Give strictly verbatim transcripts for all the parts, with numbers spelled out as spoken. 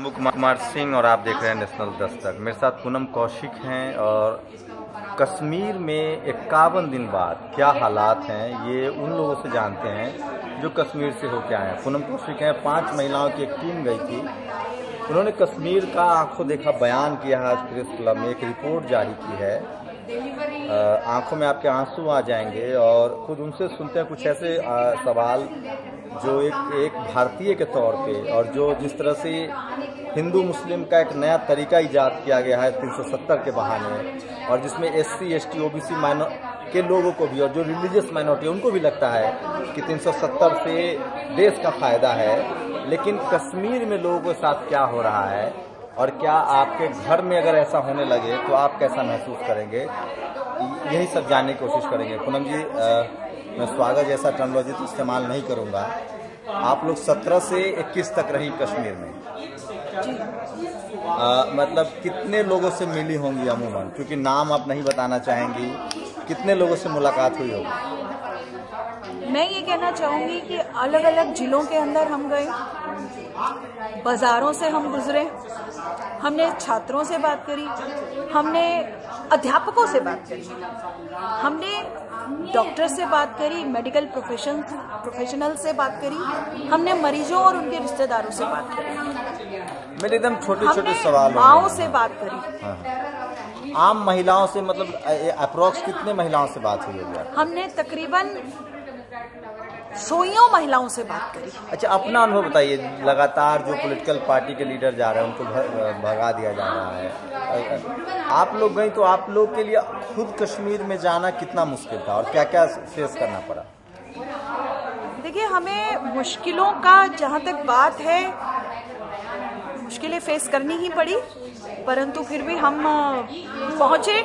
मुकुमार कुमार सिंह और आप देख रहे हैं नेशनल दस्तक। मेरे साथ पूनम कौशिक हैं और कश्मीर में इक्यावन दिन बाद क्या हालात हैं ये उन लोगों से जानते हैं जो कश्मीर से होकर आए हैं। पूनम कौशिक हैं, पांच महिलाओं की एक टीम गई थी। उन्होंने कश्मीर का आंखों देखा बयान किया है, आज प्रेस क्लब में एक रिपोर्ट जारी की है। आंखों में आपके आंसू आ जाएंगे और खुद उनसे सुनते हैं कुछ ऐसे आ, सवाल जो एक एक भारतीय के तौर पे, और जो जिस तरह से हिंदू मुस्लिम का एक नया तरीका ईजाद किया गया है तीन सौ सत्तर के बहाने, और जिसमें एससी एसटी ओबीसी माइनॉर के लोगों को भी और जो रिलीजियस माइनॉरिटी उनको भी लगता है कि तीन सौ सत्तर से देश का फायदा है। लेकिन कश्मीर में लोगों के साथ क्या हो रहा है और क्या आपके घर में अगर ऐसा होने लगे तो आप कैसा महसूस करेंगे, यही सब जानने की कोशिश करेंगे। पूनम जी, आ, मैं स्वागत जैसा टर्मिनोलॉजी तो इस्तेमाल नहीं करूंगा। आप लोग सत्रह से इक्कीस तक रही कश्मीर में, आ, मतलब कितने लोगों से मिली होंगी अमूमन, क्योंकि नाम आप नहीं बताना चाहेंगी, कितने लोगों से मुलाकात हुई होगी? मैं ये कहना चाहूंगी कि अलग अलग जिलों के अंदर हम गए, बाजारों से हम गुजरे, हमने छात्रों से बात करी, हमने अध्यापकों से बात करी, हमने डॉक्टर से बात करी, मेडिकल प्रोफेशन प्रोफेशनल से बात करी, हमने मरीजों और उनके रिश्तेदारों से बात करी। मेरे एकदम छोटे छोटे सवाल, माओं से बात करी। हाँ। आम महिलाओं से, मतलब अप्रोक्स कितने महिलाओं से बात हुई होगी? हमने तकरीबन सोइयों महिलाओं से बात करी। अच्छा, अपना अनुभव बताइए। लगातार जो पॉलिटिकल पार्टी के लीडर जा रहे हैं उनको भगा दिया जा रहा है, आप लोग गई तो आप लोग के लिए खुद कश्मीर में जाना कितना मुश्किल था और क्या क्या फेस करना पड़ा? देखिए, हमें मुश्किलों का जहाँ तक बात है, मुश्किलें फेस करनी ही पड़ी, परंतु फिर भी हम पहुंचे,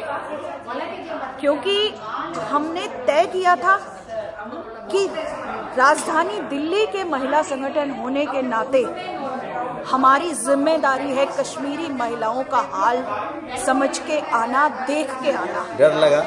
क्योंकि हमने तय किया था कि राजधानी दिल्ली के महिला संगठन होने के नाते हमारी जिम्मेदारी है कश्मीरी महिलाओं का हाल समझ के आना, देख के आना। डर लगा?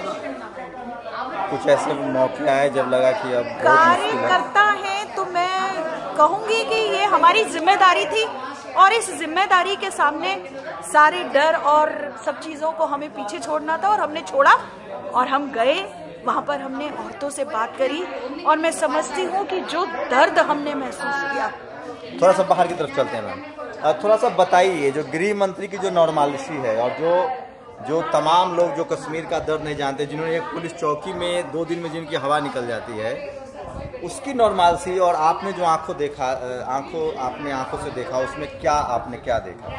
कुछ ऐसे मौके आए जब लगा कि अब कार्यकर्ता है तो मैं कहूंगी कि ये हमारी जिम्मेदारी थी, और इस जिम्मेदारी के सामने सारे डर और सब चीजों को हमें पीछे छोड़ना था, और हमने छोड़ा और हम गए। वहाँ पर हमने औरतों से बात करी और मैं समझती हूँ कि जो दर्द हमने महसूस किया। थोड़ा सा बाहर की तरफ चलते हैं मैम, थोड़ा सा बताइए जो गृह मंत्री की जो नॉर्मलिटी है और जो जो तमाम लोग जो कश्मीर का दर्द नहीं जानते, जिन्होंने एक पुलिस चौकी में दो दिन में जिनकी हवा निकल जाती है, उसकी नॉर्मलिटी और आपने जो आंखों देखा आंखों आपने आंखों से देखा, उसमें क्या आपने क्या देखा?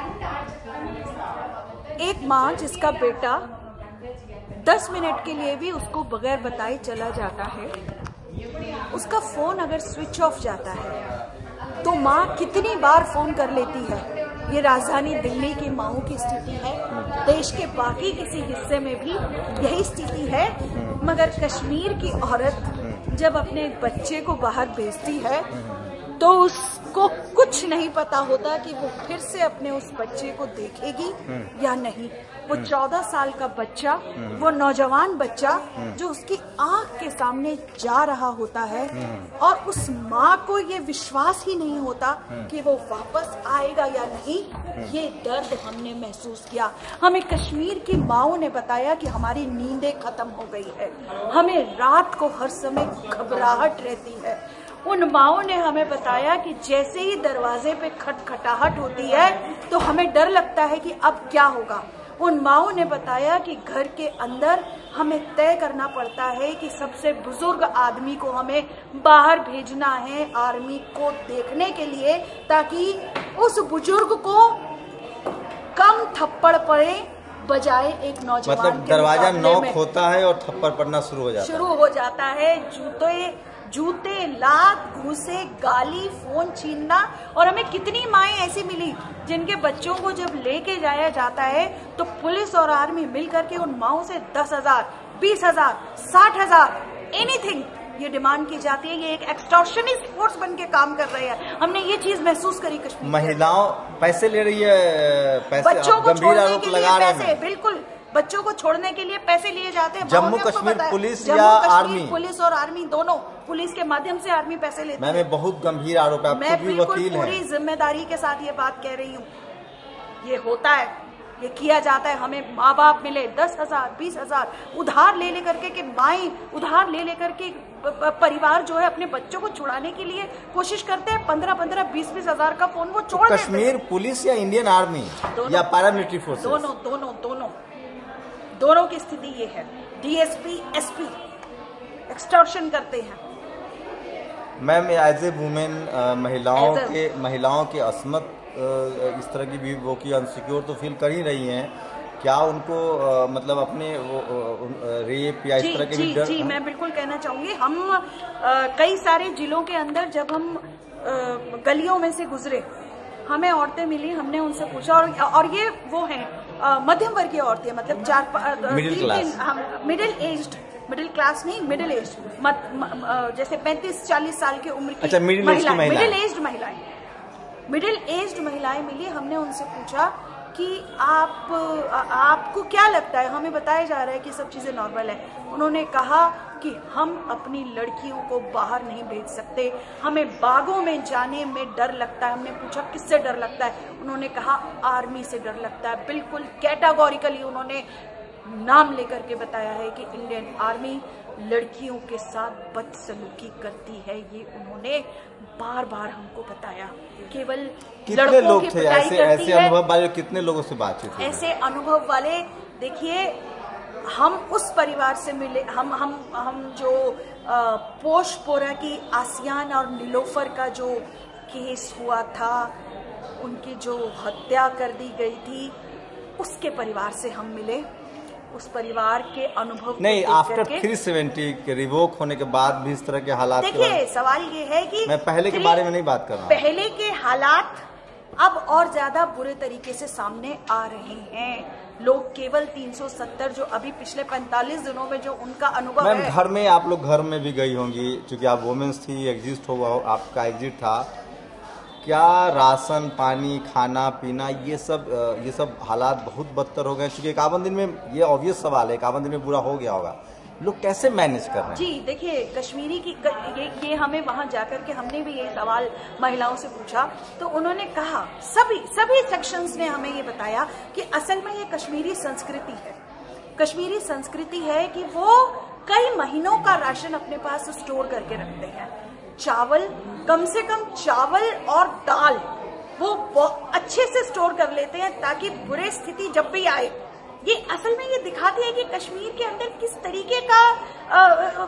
एक माँ जिसका बेटा दस मिनट के लिए भी उसको बगैर बताए चला जाता है, उसका फोन अगर स्विच ऑफ जाता है तो माँ कितनी बार फोन कर लेती है। ये राजधानी दिल्ली की माँओं की स्थिति है, देश के बाकी किसी हिस्से में भी यही स्थिति है, मगर कश्मीर की औरत जब अपने बच्चे को बाहर भेजती है तो उसको कुछ नहीं पता होता कि वो फिर से अपने उस बच्चे को देखेगी या नहीं। वो चौदह साल का बच्चा, वो नौजवान बच्चा जो उसकी आंख के सामने जा रहा होता है, और उस माँ को ये विश्वास ही नहीं होता कि वो वापस आएगा या नहीं। ये दर्द हमने महसूस किया। हमें कश्मीर की माँओं ने बताया कि हमारी नींदें खत्म हो गई है, हमें रात को हर समय घबराहट रहती है। उन माँओं ने हमें बताया कि जैसे ही दरवाजे पे खटखटाहट होती है तो हमें डर लगता है कि अब क्या होगा। उन माँओं ने बताया कि घर के अंदर हमें तय करना पड़ता है कि सबसे बुजुर्ग आदमी को हमें बाहर भेजना है आर्मी को देखने के लिए, ताकि उस बुजुर्ग को कम थप्पड़ पड़े बजाय एक नौजवान। मतलब दरवाजा नॉक होता है और थप्पड़ पड़ना शुरू हो जाता है शुरू हो जाता है जूते जूते लात घूसे गाली फोन छीनना। और हमें कितनी माएँ ऐसी मिली जिनके बच्चों को जब लेके जाया जाता है तो पुलिस और आर्मी मिलकर के उन माओं से दस हजार बीस हजार साठ हजार एनीथिंग ये डिमांड की जाती है। ये एक एक्सटॉर्शनिस्ट फोर्स बन के काम कर रहे हैं। हमने ये चीज महसूस करी कश्मीर। महिलाओं पैसे ले रही है, पैसे बच्चों को गंभीर आरोप लगा रहे हैं। बिल्कुल, बच्चों को छोड़ने के लिए पैसे लिए जाते हैं। जम्मू कश्मीर पुलिस या आर्मी, पुलिस और आर्मी दोनों, पुलिस के माध्यम से आर्मी पैसे लेते हैं। मैं बहुत गंभीर आरोप है, आप खुद भी वकील हैं। पूरी जिम्मेदारी के साथ ये बात कह रही हूँ। ये होता है, ये किया जाता है। हमें माँ बाप मिले दस हजार बीस हजार उधार ले लेकर के कि माएँ उधार ले लेकर के परिवार जो है अपने बच्चों को छुड़ाने के लिए कोशिश करते हैं। पंद्रह पंद्रह बीस बीस हजार का फोन वो छोड़ देते हैं। कश्मीर पुलिस या इंडियन आर्मी या पैरामिलिट्री फोर्स? दोनों दोनों दोनों दोनों की स्थिति ये है। डीएसपी एसपी एक्सटॉर्शन करते हैं। मैम एज ए वुमेन महिलाओं के महिलाओं की असमत इस तरह की भी वो की अनसिक्योर तो फील कर ही रही हैं, क्या उनको आ, मतलब अपने वो रेप या इस तरह के भी डर? जी मैं बिल्कुल कहना चाहूंगी। हम आ, कई सारे जिलों के अंदर जब हम आ, गलियों में से गुजरे, हमें औरतें मिली, हमने उनसे पूछा और, और ये वो हैं मध्यम वर्गीय औरतें, मतलब चार middle class, middle aged, middle class नहीं मिडिल एज्ड, जैसे पैंतीस चालीस साल की उम्र की अच्छा, मिडिल एज्ड महिलाएं, मिडिल एज्ड महिलाएं मिडिल एज्ड महिलाएं मिली। हमने उनसे पूछा कि आप आपको क्या लगता है, हमें बताया जा रहा है कि सब चीजें नॉर्मल है। उन्होंने कहा कि हम अपनी लड़कियों को बाहर नहीं भेज सकते, हमें बागों में जाने में डर लगता है। हमने पूछा किससे डर लगता है, उन्होंने कहा आर्मी से डर लगता है। बिल्कुल कैटेगोरिकली उन्होंने नाम लेकर के बताया है कि इंडियन आर्मी लड़कियों के साथ बदसलूकी करती है। ये उन्होंने बार बार हमको बताया। केवल कितने लोग थे ऐसे ऐसे अनुभव वाले? कितने लोगों से बातचीत हुई? ऐसे अनुभव वाले देखिए, हम उस परिवार से मिले, हम हम हम जो पोशपोरा की आसियान और नीलोफर का जो केस हुआ था, उनकी जो हत्या कर दी गई थी, उसके परिवार से हम मिले। उस परिवार के अनुभव नहीं, आफ्टर थ्री सेवेंटी के रिवोक होने के बाद भी इस तरह के हालात? देखिए सवाल ये है कि मैं पहले के बारे में नहीं बात कर रहा हूँ, पहले के हालात अब और ज्यादा बुरे तरीके से सामने आ रहे हैं। लोग केवल तीन सौ सत्तर जो अभी पिछले पैंतालीस दिनों में जो उनका अनुभव है। घर में आप लोग घर में भी गई होंगी, क्योंकि आप वुमेन्स थी, एग्जिस्ट हुआ आपका एग्जिट था, क्या राशन पानी खाना पीना ये सब ये सब हालात बहुत बदतर हो गए? क्योंकि इक्यावन दिन में, ये ऑब्वियस सवाल है, इक्यावन दिन में बुरा हो गया होगा, लोग कैसे मैनेज कर रहे हैं? जी देखिए, कश्मीरी की ये, ये हमें वहां जाकर के हमने भी ये सवाल महिलाओं से पूछा, तो उन्होंने कहा, सभी सभी सेक्शंस ने हमें ये बताया कि असल में ये कश्मीरी संस्कृति है। कश्मीरी संस्कृति है कि वो कई महीनों का राशन अपने पास स्टोर करके रखते हैं। चावल, कम से कम चावल और दाल वो अच्छे से स्टोर कर लेते हैं ताकि बुरी स्थिति जब भी आए। ये असल में ये दिखाती है कि कश्मीर के अंदर किस तरीके का आ, आ,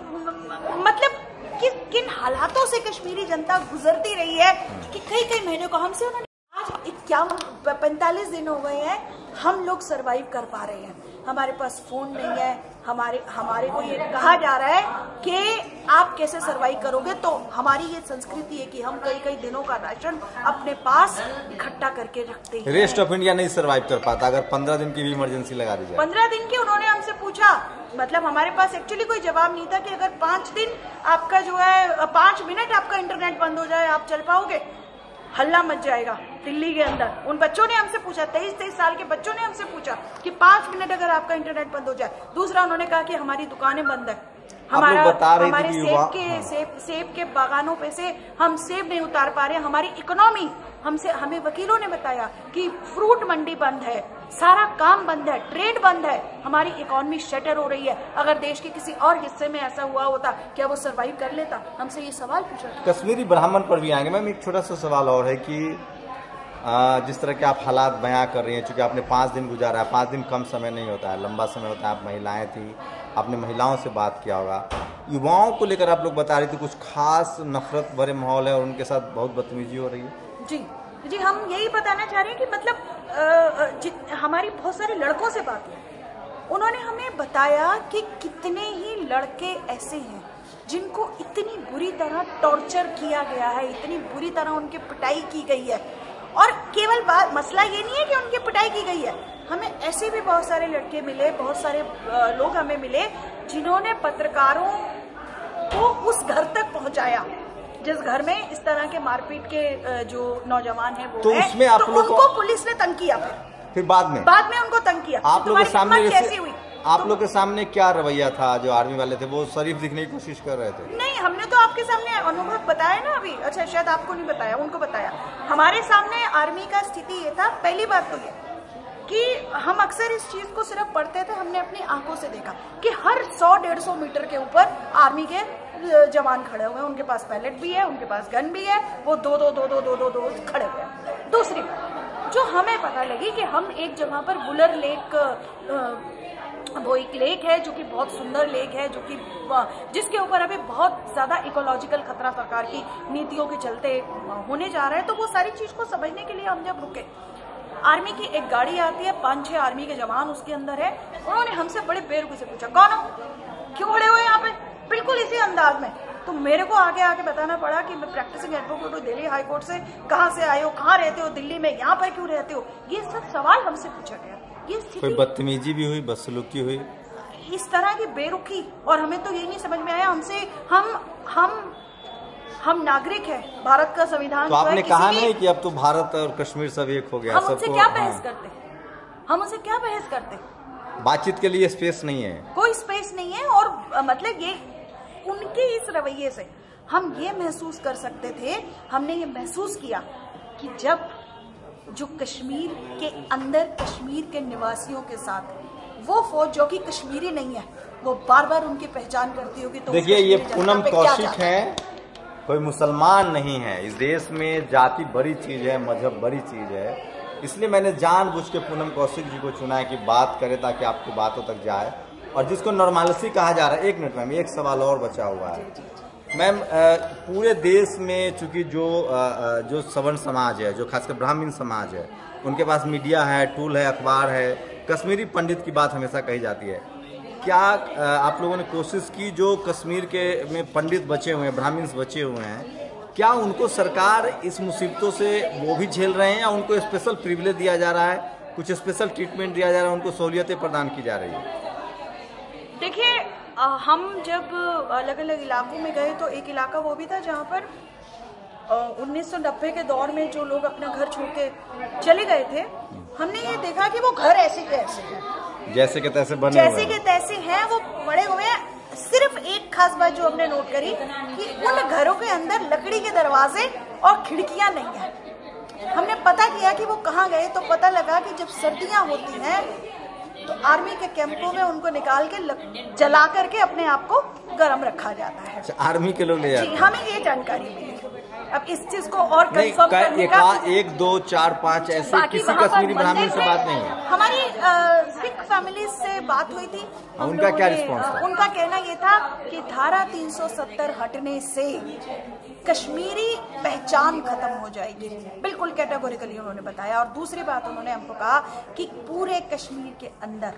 मतलब किस किन हालातों से कश्मीरी जनता गुजरती रही है कि कई कई महीनों को हमसे उन्होंने आज इक्यावन पैंतालीस दिन हो गए हैं, हम लोग सरवाइव कर पा रहे हैं। हमारे पास फोन नहीं है, हमारे हमारे को ये कहा जा रहा है कि आप कैसे सरवाइव करोगे, तो हमारी ये संस्कृति है कि हम कई कई दिनों का राशन अपने पास इकट्ठा करके रखते हैं। रेस्ट ऑफ इंडिया नहीं सरवाइव कर पाता अगर पंद्रह दिन की भी इमरजेंसी लगा दी जाए। पंद्रह दिन की उन्होंने हमसे पूछा, मतलब हमारे पास एक्चुअली कोई जवाब नहीं था कि अगर पांच दिन आपका जो है पांच मिनट आपका इंटरनेट बंद हो जाए आप चल पाओगे? हल्ला मच जाएगा दिल्ली के अंदर। उन बच्चों ने हमसे पूछा, तेईस तेईस साल के बच्चों ने हमसे पूछा कि पांच मिनट अगर आपका इंटरनेट बंद हो जाए। दूसरा उन्होंने कहा कि हमारी दुकानें बंद है, हमारा हमारे सेब के हाँ। सेब सेब के बागानों पे से हम सेब नहीं उतार पा रहे हैं। हमारी इकोनॉमी, हमसे हमें वकीलों ने बताया कि फ्रूट मंडी बंद है, सारा काम बंद है, ट्रेड बंद है, हमारी इकोनॉमी शटर हो रही है। अगर देश के किसी और हिस्से में ऐसा हुआ होता क्या वो सरवाइव कर लेता? हमसे ये सवाल पूछा। कश्मीरी ब्राह्मण पर भी आएंगे मैम। एक छोटा सा सवाल और है कि जिस तरह के आप हालात बयां कर रही हैं, चूंकि आपने पाँच दिन गुजारा है, पाँच दिन कम समय नहीं होता है, लंबा समय होता है। आप महिलाएं थी, आपने महिलाओं से बात किया होगा, युवाओं को लेकर आप लोग बता रही थी कुछ खास नफरत भरे माहौल है और उनके साथ बहुत बदतमीजी हो रही है। जी जी, हम यही बताना चाह रहे हैं कि मतलब आ, हमारी बहुत सारे लड़कों से बात हुई, उन्होंने हमें बताया कि कितने ही लड़के ऐसे हैं जिनको इतनी बुरी तरह टॉर्चर किया गया है, इतनी बुरी तरह उनकी पिटाई की गई है। और केवल बात मसला ये नहीं है कि उनकी पिटाई की गई है, हमें ऐसे भी बहुत सारे लड़के मिले, बहुत सारे लोग हमें मिले जिन्होंने पत्रकारों को उस घर तक पहुंचाया जिस घर में इस तरह के मारपीट के जो नौजवान हैं वो तो है, उसमें आप तो लोग उनको पुलिस ने तंग किया। फिर फिर बाद में बाद में उनको तंग किया। आप लोग के सामने कैसी हुई? आप तो, लोग के सामने क्या रवैया था? जो आर्मी वाले थे वो शरीफ दिखने की कोशिश कर रहे थे? नहीं, हमने तो आपके सामने अनुभव बताया ना अभी। अच्छा, शायद आपको नहीं बताया, उनको बताया। हमारे सामने आर्मी का स्थिति ये था, पहली बात तो ये कि हम अक्सर इस चीज को सिर्फ पढ़ते थे, हमने अपनी आंखों से देखा कि हर सौ डेढ़ सौ मीटर के ऊपर आर्मी के जवान खड़े हुए हैं, उनके पास पैलेट भी है, उनके पास गन भी है, वो दो दो दो दो दो दो दो खड़े हुए हैं। दूसरी बात जो हमें पता लगी कि हम एक जगह पर बुलर लेक, वो एक लेक है जो कि बहुत सुंदर लेक है, जो कि जिसके ऊपर अभी बहुत ज्यादा इकोलॉजिकल खतरा सरकार की नीतियों के चलते होने जा रहा है। तो वो सारी चीज को समझने के लिए हम जब रुके, आर्मी की एक गाड़ी आती है, पांच छह आर्मी के जवान उसके अंदर है, उन्होंने हमसे बड़े बेरुखी से पूछा कौन हो, क्यों खड़े हुए यहाँ पे, बिल्कुल इसी अंदाज में। तो मेरे को आगे आके बताना पड़ा कि मैं प्रैक्टिसिंग एडवोकेट हूँ दिल्ली हाई कोर्ट से, कहाँ से आए हो, कहाँ रहते हो दिल्ली में, यहाँ पर क्यों रहते हो, ये सब सवाल हमसे पूछा गया। ये कोई बदतमीजी भी हुई, बदसलूकी हुई, इस तरह की बेरुखी, और हमें तो ये नहीं समझ में आया। हमसे हम हम हम नागरिक है, भारत का संविधान। तो आपने कहा नहीं कि अब तो भारत और कश्मीर सब एक हो गया, हम उनसे क्या बहस करते, हम उनसे क्या बहस करते, बातचीत के लिए स्पेस नहीं है, कोई स्पेस नहीं है। और मतलब ये उनके इस रवैये से हम ये महसूस कर सकते थे, हमने ये महसूस किया कि जब जो कश्मीर के अंदर कश्मीर के निवासियों के साथ वो फौज जो कि कश्मीरी नहीं है, वो बार बार उनकी पहचान करती होगी। तो देखिए ये पूनम कौशिक है, कोई मुसलमान नहीं है। इस देश में जाति बड़ी चीज है, मजहब बड़ी चीज है, इसलिए मैंने जानबूझ के पूनम कौशिक जी को चुना है कि बात करे ताकि आपको बातों तक जाए। और जिसको नॉर्मलिटी कहा जा रहा है, एक मिनट मैम, एक सवाल और बचा हुआ है मैम। पूरे देश में चूंकि जो जो सवर्ण समाज है, जो खासकर ब्राह्मण समाज है, उनके पास मीडिया है, टूल है, अखबार है, कश्मीरी पंडित की बात हमेशा कही जाती है। क्या आप लोगों ने कोशिश की जो कश्मीर के में पंडित बचे हुए हैं, ब्राह्मण बचे हुए हैं, क्या उनको सरकार इस मुसीबतों से वो भी झेल रहे हैं या उनको स्पेशल प्रिविलेज दिया जा रहा है, कुछ स्पेशल ट्रीटमेंट दिया जा रहा है, उनको सहूलियतें प्रदान की जा रही है? देखिए हम जब अलग अलग इलाकों में गए तो एक इलाका वो भी था जहाँ पर उन्नीस सौ नब्बे के दौर में जो लोग अपना घर छोड़ के चले गए थे, हमने ये देखा कि वो घर ऐसे के ऐसे हैं, जैसे के तैसे बने जैसे के तैसे हैं, वो बड़े हुए हैं। सिर्फ एक खास बात जो हमने नोट करी कि उन घरों के अंदर लकड़ी के दरवाजे और खिड़कियां नहीं है। हमने पता किया कि वो कहाँ गए, तो पता लगा कि जब सर्दियां होती हैं तो आर्मी के कैंपों में उनको निकाल के जला करके अपने आप को गर्म रखा जाता है। अच्छा, आर्मी के लोग ले जाते हैं? जी, हमें ये जानकारी मिली। अब इस चीज को और कंफर्म करने का एक दो चार पाँच ऐसे किसी कश्मीरी ब्राह्मण से बात नहीं है। हमारी सिख फैमिली से बात हुई थी, उनका क्या रिस्पॉन्स था? उनका कहना ये था कि धारा तीन सौ सत्तर हटने से कश्मीरी पहचान खत्म हो जाएगी, बिल्कुल कैटेगोरिकली उन्होंने बताया। और दूसरी बात उन्होंने हमको कहा कि पूरे कश्मीर के अंदर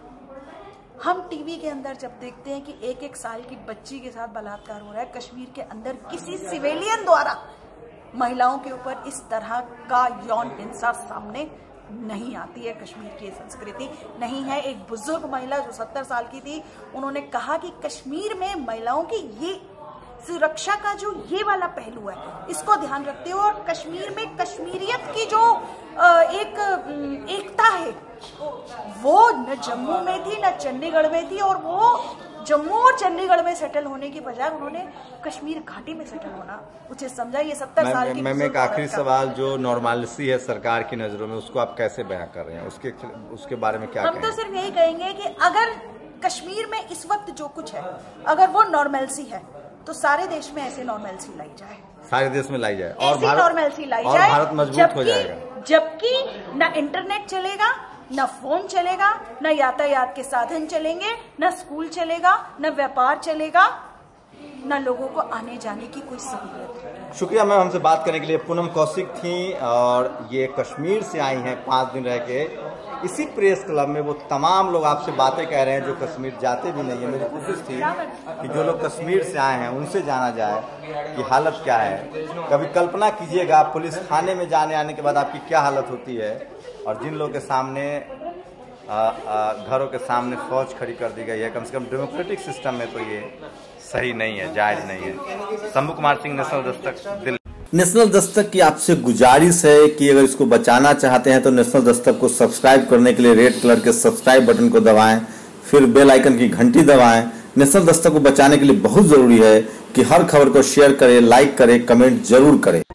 हम टीवी के अंदर जब देखते हैं कि एक एक साल की बच्ची के साथ बलात्कार हो रहा है, कश्मीर के अंदर किसी सिविलियन द्वारा महिलाओं के ऊपर इस तरह का यौन हिंसा सामने नहीं आती है। कश्मीर की संस्कृति नहीं है। एक बुजुर्ग महिला जो सत्तर साल की थी, उन्होंने कहा कि कश्मीर में महिलाओं की ये सुरक्षा का जो ये वाला पहलू है, इसको ध्यान रखते हुए, और कश्मीर में कश्मीरियत की जो एक एकता है वो न जम्मू में थी न चंडीगढ़ में थी, और वो जम्मू और चंडीगढ़ में सेटल होने की बजाय उन्होंने कश्मीर घाटी में सेटल होना उचित समझा। ये सत्तर साल की। मैम एक आखिरी सवाल, जो नॉर्मलिटी है सरकार की नजरों में, उसको आप कैसे बयां कर रहे हैं, उसके उसके बारे में क्या हम तो सिर्फ यही कहेंगे कि अगर कश्मीर में इस वक्त जो कुछ है, अगर वो नॉर्मलिटी है, तो सारे देश में ऐसे नॉर्मलिटी लाई जाए, सारे देश में लाई जाए, और भारत नॉर्मलिटी लाई जाए, भारत मजबूत हो जाएगा। जबकि न इंटरनेट चलेगा, न फोन चलेगा, न यातायात के साधन चलेंगे, न स्कूल चलेगा, न व्यापार चलेगा, न लोगों को आने जाने की कोई सहूलियत। शुक्रिया मैम हमसे बात करने के लिए। पूनम कौशिक थी और ये कश्मीर से आई हैं पाँच दिन रह के। इसी प्रेस क्लब में वो तमाम लोग आपसे बातें कह रहे हैं जो कश्मीर जाते भी नहीं है। मेरी कोशिश थी कि जो लोग कश्मीर से आए हैं उनसे जाना जाए कि हालत क्या है। कभी कल्पना कीजिएगा पुलिस थाने में जाने आने के बाद आपकी क्या हालत होती है, और जिन लोगों के सामने घरों के सामने फौज खड़ी कर दी गई है। कम से कम डेमोक्रेटिक सिस्टम में तो ये सही नहीं है, जायज नहीं है। शंभू कुमार सिंह, नेशनल दस्तक, दिल्ली। नेशनल दस्तक की आपसे गुजारिश है कि अगर इसको बचाना चाहते हैं तो नेशनल दस्तक को सब्सक्राइब करने के लिए रेड कलर के सब्सक्राइब बटन को दबाएं, फिर बेल आइकन की घंटी दबाएं। नेशनल दस्तक को बचाने के लिए बहुत जरूरी है कि हर खबर को शेयर करें, लाइक करें, कमेंट जरूर करें।